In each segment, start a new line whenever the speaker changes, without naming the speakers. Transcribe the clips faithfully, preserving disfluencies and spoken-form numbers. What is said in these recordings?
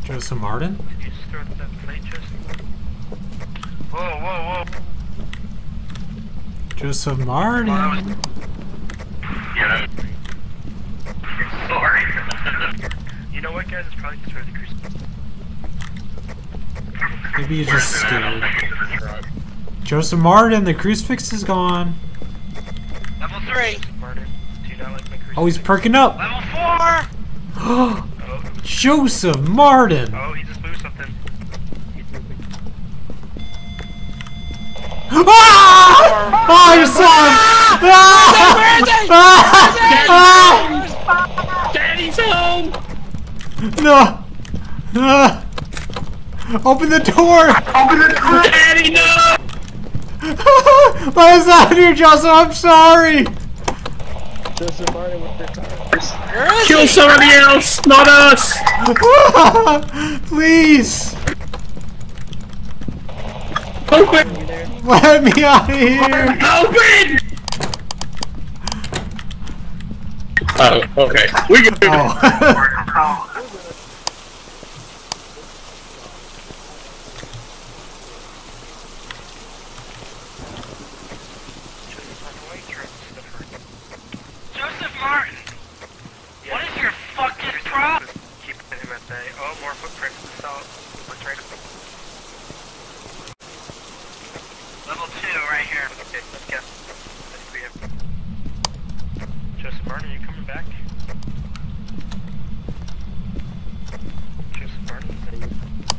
Joseph Martin?
Did you just throw that plate chest? Whoa, whoa, whoa!
Joseph Martin?
Well, that was... Yeah, that's... Sorry. You know what, guys? It's probably just for the crucifix.
Maybe you just scared. Joseph Martin, the crucifix is gone.
Level three! Martin, do you not like my crucifix?
Oh, he's perking up!
Level four!
Oh, Joseph Martin!
Oh, he just moved something.
Ah! Oh, I just saw him!
Daddy's home!
No! Ah! Open the door!
Open the door! Daddy, no!
Let us out here, Joseph, I'm sorry!
Joseph Martin with your car.
Kill somebody else, not us!
Please!
Open!
Let me out of here!
Open! Oh, okay. We can do
oh.
Joseph Martin! Yeah. What is your fucking problem? Keep him at bay. Oh, more footprints. So, let's try to... Level two, right here. Okay, let's go. Let's see him. Joseph Martin, are you coming back? Joseph Martin, is that you?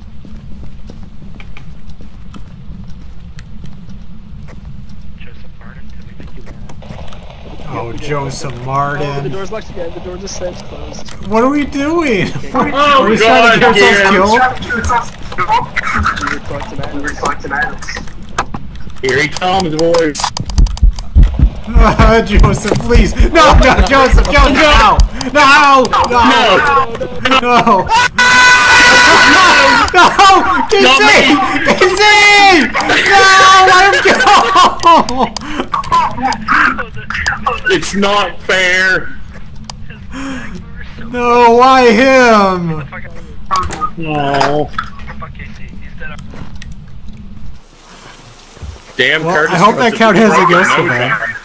Joseph Martin, did we make you mad?
Oh, Joseph
Oh, the
Martin.
door's locked again. The door just says closed.
What are we doing?
Oh,
are we
God,
trying to get
again.
ourselves
We were collecting items. We were collecting items.
Here he comes, boys.
killed? Joseph, please. No, no, Joseph, Joseph, no! No! No!
No!
No! No! Casey! Casey! No! Let him go!
It's not fair.
No, why him?
No.
Fuck Casey, he's dead.
Damn,
Well,
Curtis.
I hope that
must
count
have
as a
broken
ghost
nose
event.
on him.